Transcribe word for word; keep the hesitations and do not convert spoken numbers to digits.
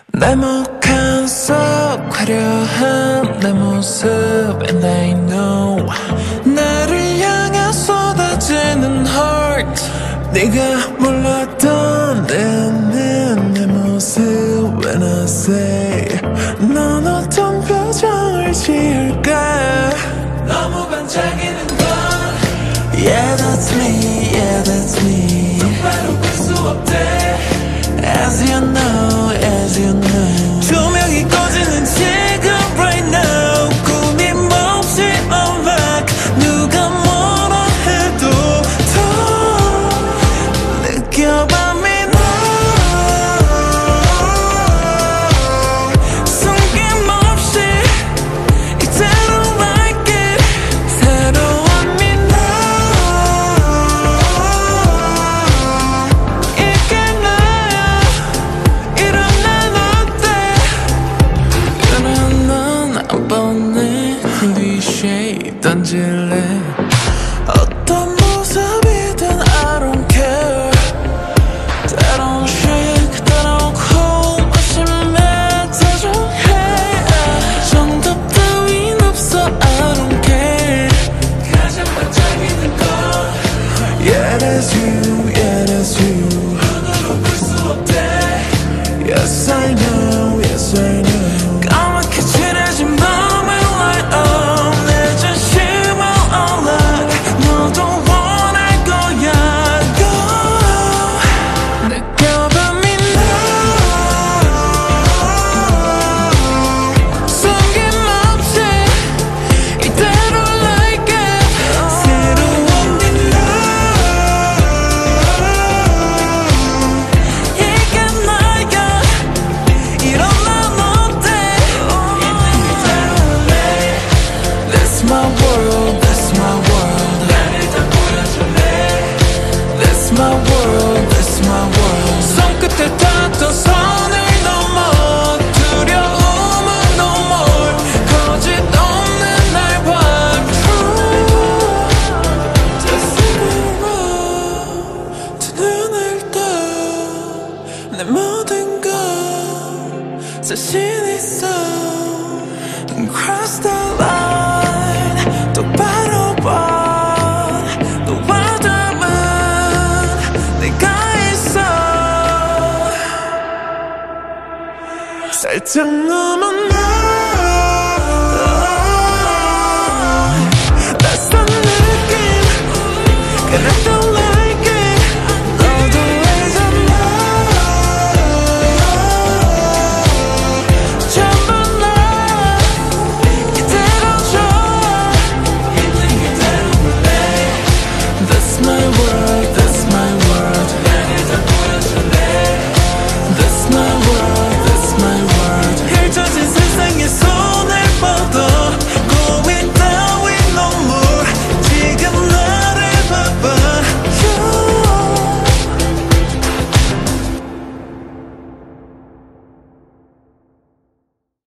날먹한 속 화려한 내 모습 And I know 나를 향해 쏟아지는 heart 네가 몰랐던 내 안에 내 모습 When I say 넌 어떤 표정을 지을까 너무 반짝이는 건 Yeah that's me, yeah that's me 똑바로 볼 수 없대 As you know, as you know 조명이 꺼지는 지금 right now 꿈이 몹시 unlock 누가 뭐라 해도 더 느껴봐 me now 숨김없이 이대로 like it 새로운 me now 이게 나야 이런 난 어때 그런 넌 한 번에 클리셰 던질래 어떤 모습이든 I don't care 때론 shake 때론 cold 마시면 다정해 정답 따윈 없어 I don't care 가장 반짝이는 건 Yeah that's you, yeah that's you 눈으로 볼 수 없대 Yes I know, yes I know 까맣게 칠해진 밤을 light up 내 진심을 unlock 너도 원할 거야 Go 느껴봐 me now 숨김없이 이대로 like it 새로운 me now 이게 나야 이런 난 어때 That's my world, that's my world 나를 다 보여줄래 That's my world, that's my world 손끝에 닿던 선을 넘어 두려움은 no more 거짓 없는 날 봐 True Just a 두 눈을 떠 내 모든 건 자신 있어 Cross the line 똑바로 봐 너와 닮은 내가 있어 살짝 넘은 너 낯선 느낌 그래도